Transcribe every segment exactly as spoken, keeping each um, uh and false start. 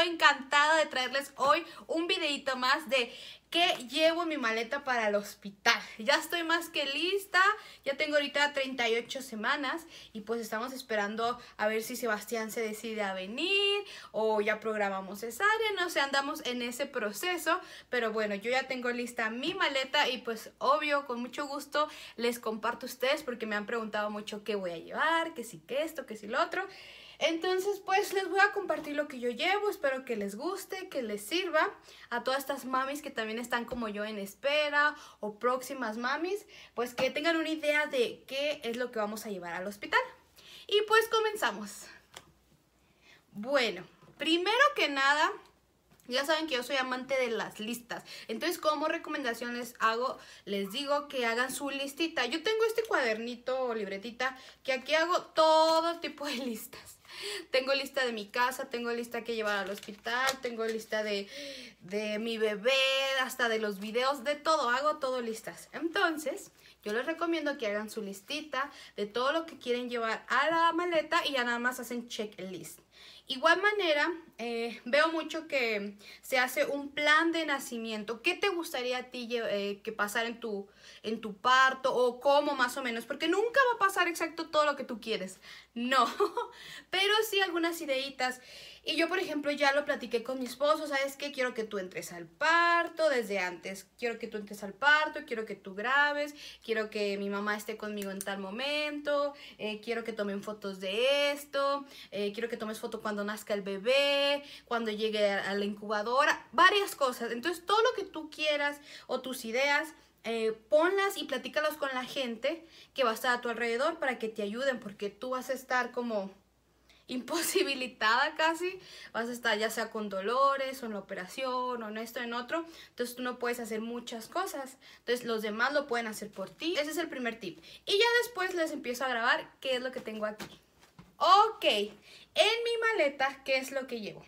encantada de traerles hoy un videito más de qué llevo en mi maleta para el hospital. Ya estoy más que lista, ya tengo ahorita treinta y ocho semanas y pues estamos esperando a ver si Sebastián se decide a venir o ya programamos cesárea, no sé, andamos en ese proceso, pero bueno, yo ya tengo lista mi maleta y pues obvio, con mucho gusto les comparto a ustedes porque me han preguntado mucho qué voy a llevar, que si que esto, que si lo otro. Entonces pues les voy a compartir lo que yo llevo, espero que les guste, que les sirva a todas estas mamis que también están como yo en espera o próximas mamis, pues que tengan una idea de qué es lo que vamos a llevar al hospital. Y pues comenzamos. Bueno, primero que nada, ya saben que yo soy amante de las listas, entonces como recomendación les hago, les digo que hagan su listita. Yo tengo este cuadernito o libretita que aquí hago todo tipo de listas. Tengo lista de mi casa, tengo lista que llevar al hospital, tengo lista de, de mi bebé, hasta de los videos, de todo, hago todo listas. Entonces, yo les recomiendo que hagan su listita de todo lo que quieren llevar a la maleta y ya nada más hacen checklist. Igual manera, eh, veo mucho que se hace un plan de nacimiento. ¿Qué te gustaría a ti eh, que pasara en tu, en tu parto o cómo más o menos? Porque nunca va a pasar exacto todo lo que tú quieres. No, pero sí algunas ideitas. Y yo, por ejemplo, ya lo platiqué con mi esposo. ¿Sabes qué? Quiero que tú entres al parto desde antes. Quiero que tú entres al parto, quiero que tú grabes. Quiero que mi mamá esté conmigo en tal momento. Eh, quiero que tomen fotos de esto. Eh, quiero que tomes foto cuando nazca el bebé, cuando llegue a la incubadora. Varias cosas. Entonces, todo lo que tú quieras o tus ideas, Eh, ponlas y platícalas con la gente que va a estar a tu alrededor para que te ayuden, porque tú vas a estar como imposibilitada casi, vas a estar ya sea con dolores o en la operación o en esto en otro, entonces tú no puedes hacer muchas cosas, entonces los demás lo pueden hacer por ti. Ese es el primer tip y ya después les empiezo a grabar qué es lo que tengo aquí. Ok, en mi maleta, ¿qué es lo que llevo?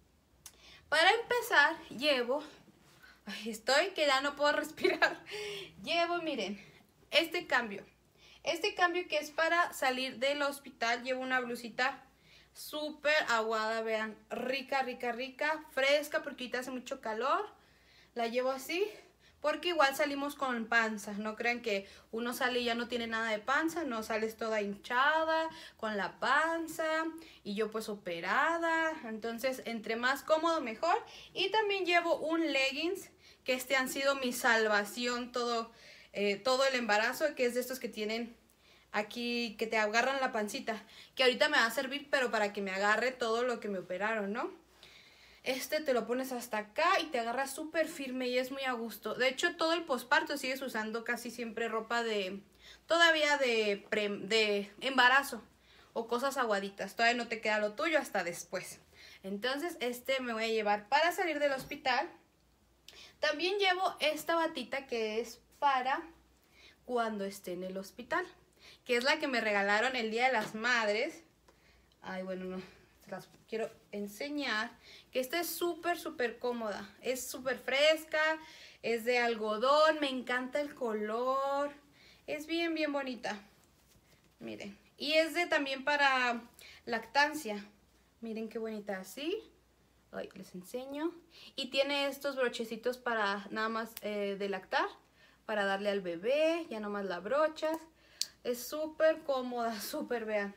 Para empezar, llevo Ay, estoy que ya no puedo respirar. Llevo, miren, este cambio. Este cambio que es para salir del hospital. Llevo una blusita súper aguada, vean. Rica, rica, rica. Fresca porque ahorita hace mucho calor. La llevo así porque igual salimos con panza. No crean que uno sale y ya no tiene nada de panza. No, sales toda hinchada, con la panza. Y yo pues operada. Entonces, entre más cómodo, mejor. Y también llevo un leggings, que este han sido mi salvación todo, eh, todo el embarazo. Que es de estos que tienen aquí, que te agarran la pancita. Que ahorita me va a servir, pero para que me agarre todo lo que me operaron, ¿no? Este te lo pones hasta acá y te agarra súper firme y es muy a gusto. De hecho, todo el posparto sigues usando casi siempre ropa de, todavía de, pre, de embarazo o cosas aguaditas. Todavía no te queda lo tuyo hasta después. Entonces, este me voy a llevar para salir del hospital. También llevo esta batita que es para cuando esté en el hospital, que es la que me regalaron el Día de las Madres. Ay, bueno, no. Las quiero enseñar, que esta es súper súper cómoda, es súper fresca, es de algodón, me encanta el color, es bien bien bonita, miren, y es de también para lactancia, miren qué bonita, así, ay, les enseño, y tiene estos brochecitos para nada más eh, de lactar, para darle al bebé, ya nomás la brochas, es súper cómoda, súper, vean.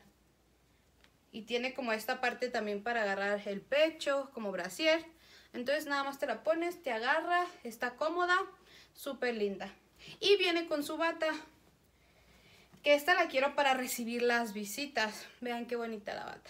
Y tiene como esta parte también para agarrar el pecho, como brasier. Entonces nada más te la pones, te agarra, está cómoda, súper linda. Y viene con su bata, que esta la quiero para recibir las visitas. Vean qué bonita la bata.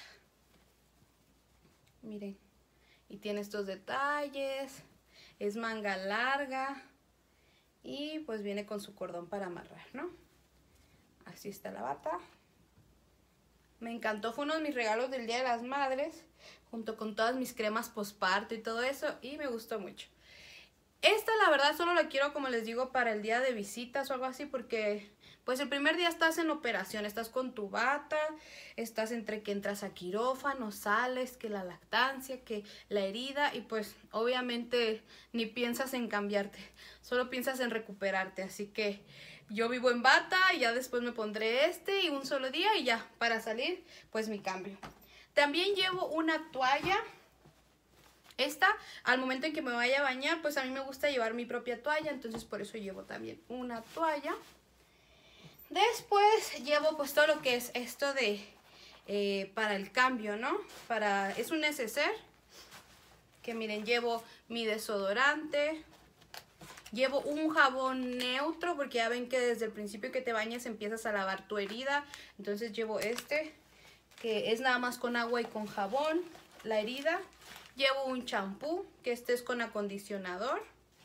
Miren, y tiene estos detalles, es manga larga y pues viene con su cordón para amarrar, ¿no? Así está la bata. Me encantó, fue uno de mis regalos del Día de las Madres, junto con todas mis cremas posparto y todo eso, y me gustó mucho. Esta la verdad solo la quiero, como les digo, para el día de visitas o algo así, porque pues el primer día estás en operación, estás con tu bata, estás entre que entras a quirófano, sales, que la lactancia, que la herida, y pues obviamente ni piensas en cambiarte, solo piensas en recuperarte, así que yo vivo en bata y ya después me pondré este y un solo día y ya, para salir, pues mi cambio. También llevo una toalla Esta, al momento en que me vaya a bañar, pues a mí me gusta llevar mi propia toalla, entonces por eso llevo también una toalla. Después llevo pues todo lo que es esto de eh, para el cambio, ¿no? Para, es un neceser, que miren, llevo mi desodorante, llevo un jabón neutro, porque ya ven que desde el principio que te bañas empiezas a lavar tu herida, entonces llevo este, que es nada más con agua y con jabón, la herida. Llevo un champú, que este es con acondicionador.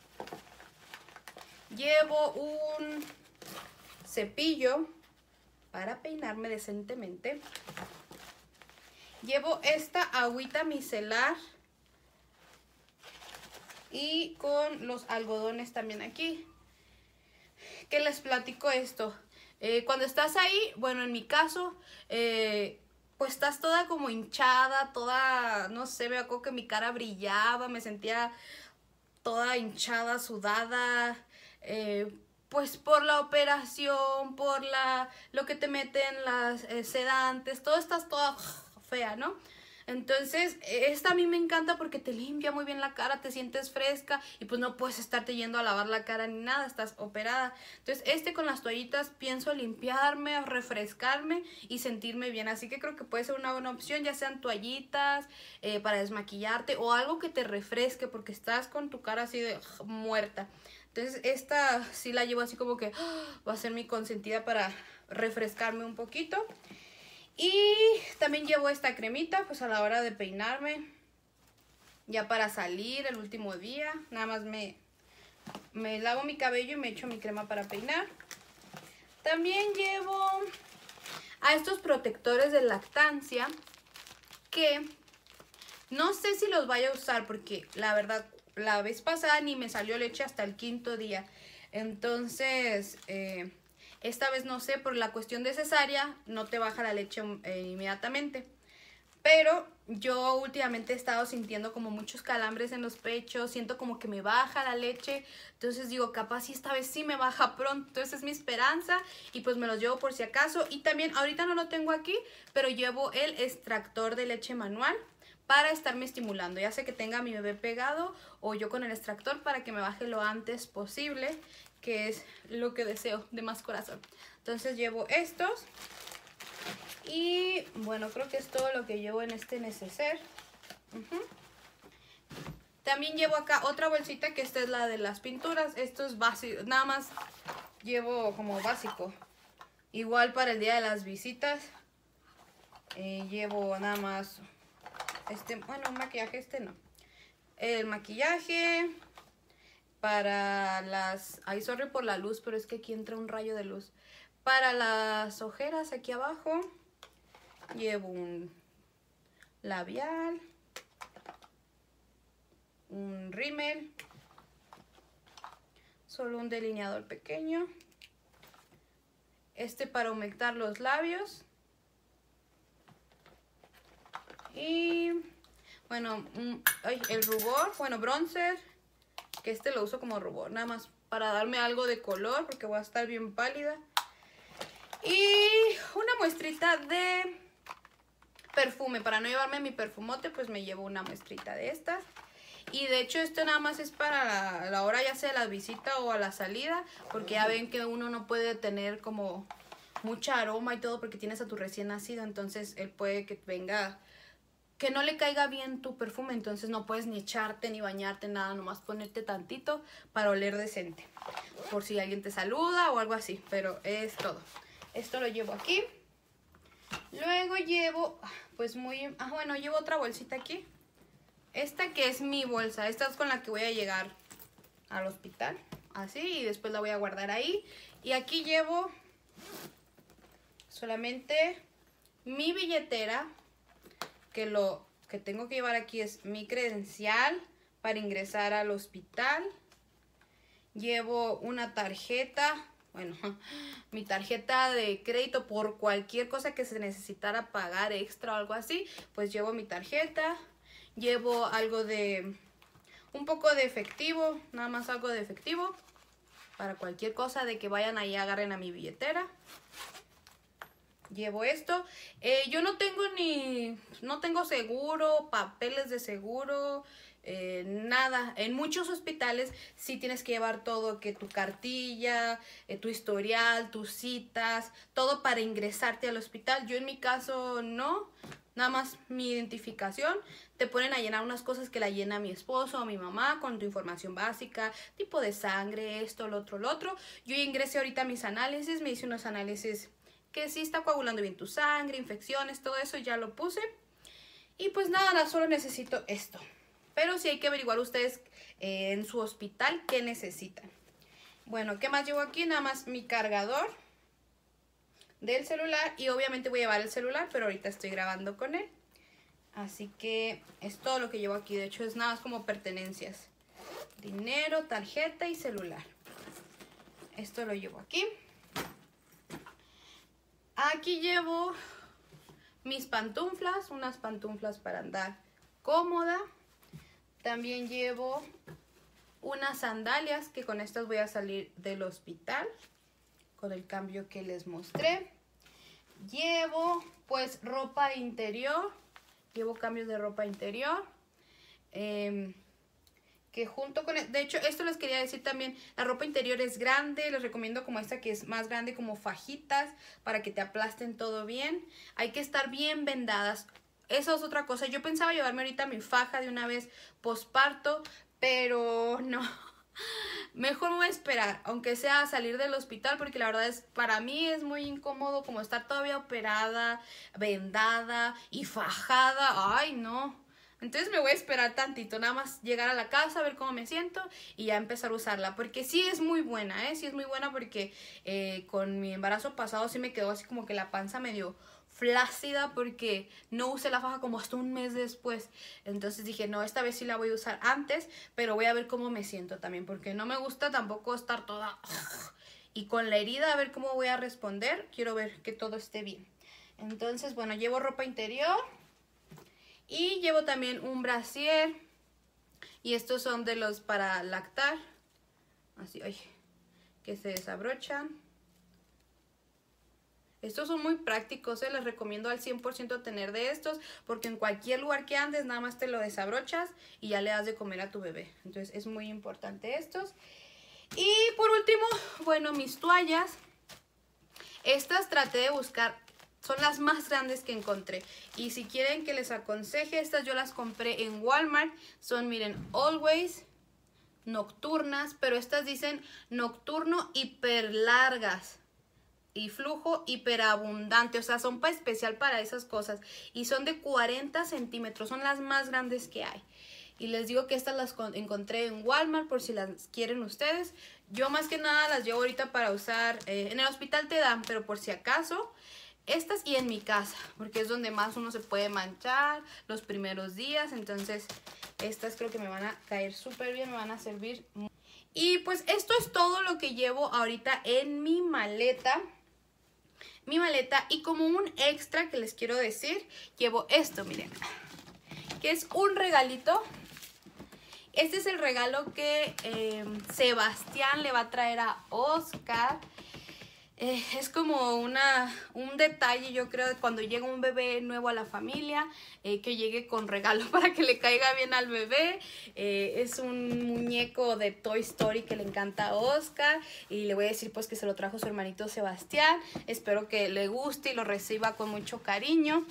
Llevo un cepillo para peinarme decentemente. Llevo esta agüita micelar y con los algodones también aquí. ¿Qué les platico esto? Eh, cuando estás ahí, bueno, en mi caso, eh, pues estás toda como hinchada, toda, no sé, me acuerdo que mi cara brillaba, me sentía toda hinchada, sudada, eh, pues por la operación, por la lo que te meten las eh, sedantes, todo estás toda fea, ¿no? Entonces, esta a mí me encanta porque te limpia muy bien la cara, te sientes fresca y pues no puedes estarte yendo a lavar la cara ni nada, estás operada. Entonces, este con las toallitas pienso limpiarme, refrescarme y sentirme bien. Así que creo que puede ser una buena opción, ya sean toallitas eh, para desmaquillarte o algo que te refresque porque estás con tu cara así de uh, muerta. Entonces, esta sí la llevo así como que uh, va a ser mi consentida para refrescarme un poquito. Y también llevo esta cremita pues a la hora de peinarme, ya para salir el último día. Nada más me, me lavo mi cabello y me echo mi crema para peinar. También llevo a estos protectores de lactancia, que no sé si los vaya a usar porque la verdad la vez pasada ni me salió leche hasta el quinto día. Entonces eh, esta vez no sé, por la cuestión de cesárea no te baja la leche eh, inmediatamente. Pero yo últimamente he estado sintiendo como muchos calambres en los pechos, siento como que me baja la leche, entonces digo, capaz si esta vez sí me baja pronto, entonces es mi esperanza y pues me los llevo por si acaso. Y también, ahorita no lo tengo aquí, pero llevo el extractor de leche manual para estarme estimulando, ya sé que tenga a mi bebé pegado o yo con el extractor para que me baje lo antes posible, que es lo que deseo de más corazón. Entonces llevo estos. Y bueno, creo que es todo lo que llevo en este neceser. Uh-huh. También llevo acá otra bolsita, que esta es la de las pinturas. Esto es básico, nada más llevo como básico. Igual para el día de las visitas. Eh, llevo nada más, este, bueno, un maquillaje, este no. El maquillaje para las, ay, sorry por la luz, pero es que aquí entra un rayo de luz. Para las ojeras aquí abajo. Llevo un labial, un rímel, solo un delineador pequeño, este para aumentar los labios y bueno, un, ay, el rubor, bueno, bronzer, que este lo uso como rubor, nada más para darme algo de color porque voy a estar bien pálida, y una muestrita de perfume. Para no llevarme mi perfumote, pues me llevo una muestrita de estas. Y de hecho esto nada más es para la, la hora ya sea de la visita o a la salida, porque ya ven que uno no puede tener como mucha aroma y todo porque tienes a tu recién nacido, entonces él puede que venga, que no le caiga bien tu perfume, entonces no puedes ni echarte ni bañarte, nada, nomás ponerte tantito para oler decente, por si alguien te saluda o algo así, pero es todo. Esto lo llevo aquí. Luego llevo, pues muy, ah bueno, llevo otra bolsita aquí. Esta que es mi bolsa, esta es con la que voy a llegar al hospital, así, y después la voy a guardar ahí. Y aquí llevo solamente mi billetera, que lo que tengo que llevar aquí es mi credencial para ingresar al hospital. Llevo una tarjeta. Bueno, mi tarjeta de crédito por cualquier cosa que se necesitara pagar extra o algo así, pues llevo mi tarjeta, llevo algo de, un poco de efectivo, nada más algo de efectivo, para cualquier cosa de que vayan ahí agarren a mi billetera. Llevo esto, eh, yo no tengo ni, no tengo seguro, papeles de seguro, Eh, nada, en muchos hospitales sí tienes que llevar todo, que tu cartilla, eh, tu historial, tus citas, todo para ingresarte al hospital. Yo en mi caso no, nada más mi identificación. Te ponen a llenar unas cosas que la llena mi esposo o mi mamá con tu información básica, tipo de sangre, esto, lo otro, lo otro. Yo ingresé ahorita a mis análisis, me hice unos análisis que sí está coagulando bien tu sangre, infecciones, todo eso ya lo puse. Y pues nada, solo necesito esto. Pero sí hay que averiguar ustedes eh, en su hospital qué necesitan. Bueno, ¿qué más llevo aquí? Nada más mi cargador del celular. Y obviamente voy a llevar el celular, pero ahorita estoy grabando con él. Así que es todo lo que llevo aquí. De hecho, es nada más como pertenencias. Dinero, tarjeta y celular. Esto lo llevo aquí. Aquí llevo mis pantuflas, unas pantuflas para andar cómoda. También llevo unas sandalias que con estas voy a salir del hospital con el cambio que les mostré. Llevo pues ropa interior, llevo cambios de ropa interior. Eh, que junto con, de hecho esto les quería decir también, la ropa interior es grande, les recomiendo como esta que es más grande, como fajitas, para que te aplasten todo bien. Hay que estar bien vendadas. Eso es otra cosa. Yo pensaba llevarme ahorita mi faja de una vez posparto, pero no. Mejor me voy a esperar, aunque sea salir del hospital, porque la verdad es, para mí es muy incómodo como estar todavía operada, vendada y fajada. Ay, no. Entonces me voy a esperar tantito, nada más llegar a la casa, ver cómo me siento y ya empezar a usarla. Porque sí es muy buena, ¿eh? Sí es muy buena porque eh, con mi embarazo pasado sí me quedó así como que la panza medio flácida porque no usé la faja como hasta un mes después. Entonces dije, no, esta vez sí la voy a usar antes, pero voy a ver cómo me siento también, porque no me gusta tampoco estar toda... Y con la herida a ver cómo voy a responder. Quiero ver que todo esté bien. Entonces, bueno, llevo ropa interior y llevo también un brasier. Y estos son de los para lactar. Así, ay, que se desabrochan. Estos son muy prácticos, ¿eh? Les recomiendo al cien por ciento tener de estos, porque en cualquier lugar que andes nada más te lo desabrochas y ya le das de comer a tu bebé. Entonces es muy importante estos. Y por último, bueno, mis toallas. Estas traté de buscar, son las más grandes que encontré. Y si quieren que les aconseje, estas yo las compré en Walmart. Son, miren, Always nocturnas, pero estas dicen nocturno hiper largas. Y flujo hiperabundante, o sea, son para especial para esas cosas. Y son de cuarenta centímetros, son las más grandes que hay. Y les digo que estas las encontré en Walmart por si las quieren ustedes. Yo más que nada las llevo ahorita para usar, eh, en el hospital te dan, pero por si acaso, estas y en mi casa. Porque es donde más uno se puede manchar los primeros días. Entonces, estas creo que me van a caer súper bien, me van a servir. Y pues esto es todo lo que llevo ahorita en mi maleta. Mi maleta y como un extra que les quiero decir, llevo esto, miren, que es un regalito. Este es el regalo que eh, Sebastián le va a traer a Oscar. Eh, es como una, un detalle, yo creo, de cuando llega un bebé nuevo a la familia, eh, que llegue con regalo para que le caiga bien al bebé. Eh, es un muñeco de Toy Story que le encanta a Oscar y le voy a decir pues que se lo trajo su hermanito Sebastián. Espero que le guste y lo reciba con mucho cariño.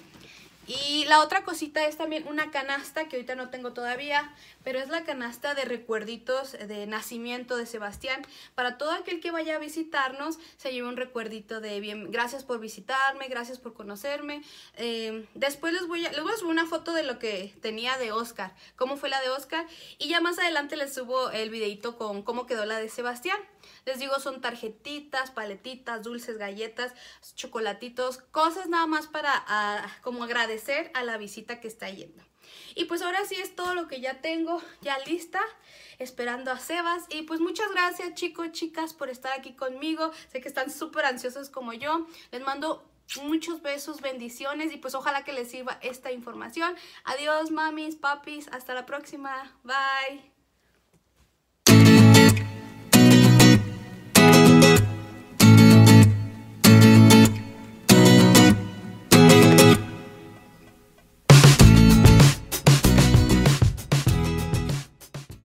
Y la otra cosita es también una canasta que ahorita no tengo todavía, pero es la canasta de recuerditos de nacimiento de Sebastián. Para todo aquel que vaya a visitarnos, se lleve un recuerdito de bien, gracias por visitarme, gracias por conocerme. Eh, después les voy, a, les voy a subir una foto de lo que tenía de Oscar, cómo fue la de Oscar. Y ya más adelante les subo el videito con cómo quedó la de Sebastián. Les digo, son tarjetitas, paletitas, dulces, galletas, chocolatitos, cosas nada más para a, como agradecer a la visita que está yendo. Y pues ahora sí es todo lo que ya tengo ya lista, esperando a Sebas. Y pues muchas gracias chicos, chicas, por estar aquí conmigo. Sé que están súper ansiosos como yo. Les mando muchos besos, bendiciones y pues ojalá que les sirva esta información. Adiós mamis, papis, hasta la próxima. Bye.